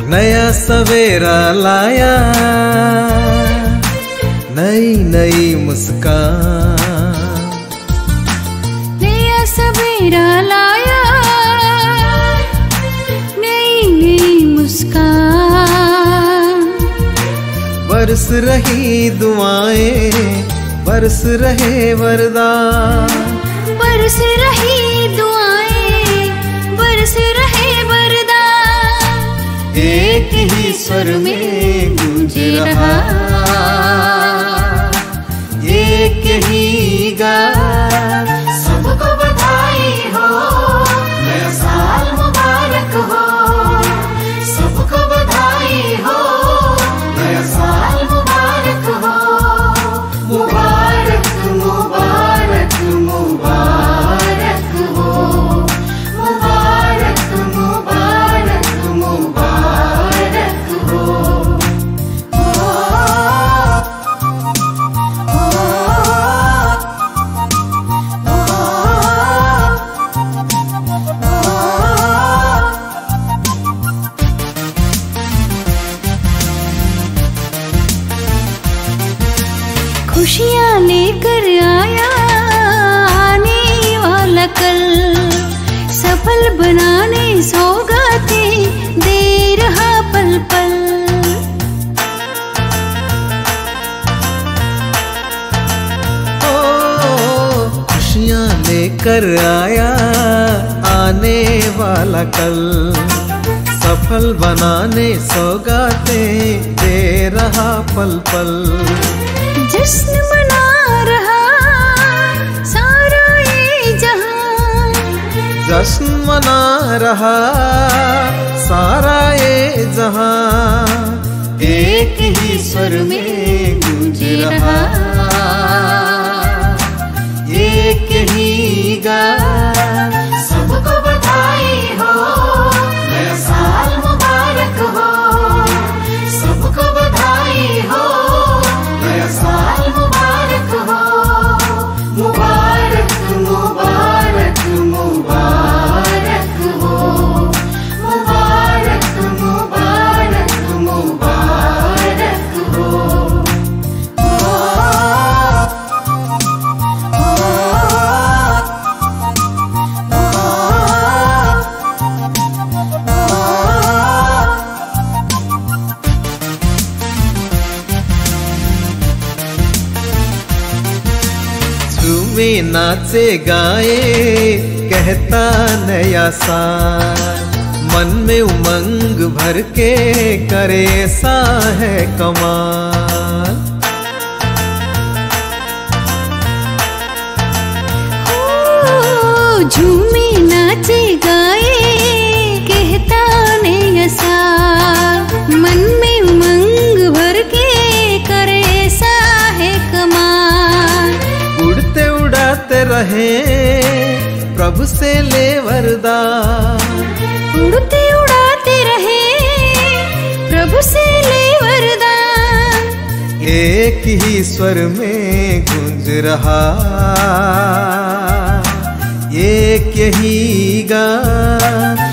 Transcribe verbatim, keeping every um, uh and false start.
नया सवेरा लाया, नई नई मुस्कान। नया सवेरा लाया, नई नई मुस्कान। बरस रही दुआएं, बरस रहे वरदान। बरस रही दुआएं, बरस रहे वरदान। एक ही स्वर में गूंज रहा, एक ही गान। सबको बधाई हो, नया साल मुबारक हो। सबको बधाई हो, नया साल मुबारक हो। मुबारक मुबारक मुबारक हो। मुबारक मुबारक मुबारक हो। खुशियाँ लेकर आया आने वाला कल। सफल बनाने सौगातें दे रहा पल पल। ओ खुशियाँ लेकर आया आने वाला कल। सफल बनाने सौगातें दे रहा पल पल। जश्न मना रहा सारा ये जहां। जश्न मना रहा सारा ये जहां। एक ही स्वर में गूंज रहा, एक ही गान। सबको बधाई हो, नया साल मुबारक हो। सबको बधाई हो, नया साल मुबारक हो। मुबारक मुबारक मुबारक हो। मुबारक मुबारक मुबारक हो। झूमे नाचे गाए कहता नया साल। मन में उमंग भर के करे सा है कमाल। ओ झूमे नाचे गाए कहता नया साल। मन में उमंग भर के करे सा है कमाल। उड़ते उड़ाते रहे प्रभु से ले वरदान। उड़ते उड़ाते रहे प्रभु से ले वरदान। एक ही स्वर में गूंज रहा, एक ही गान।